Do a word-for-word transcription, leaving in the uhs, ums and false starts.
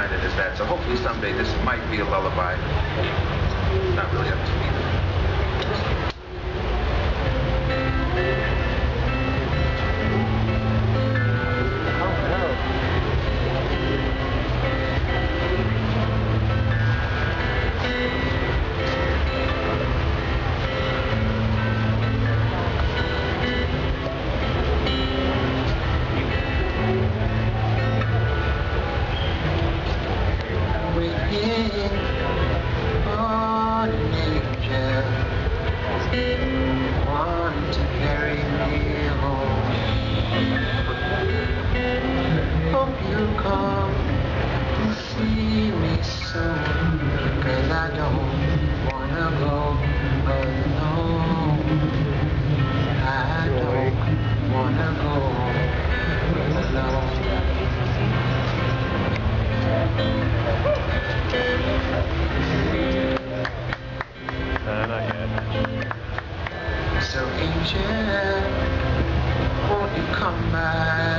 find it as that. So hopefully someday this might be a lullaby. Not really up to me. Want to carry me home. Hope you come and see me soon, 'cause I don't wanna go alone. I don't wanna go alone. Uh, not yet. So angel, won't you come back?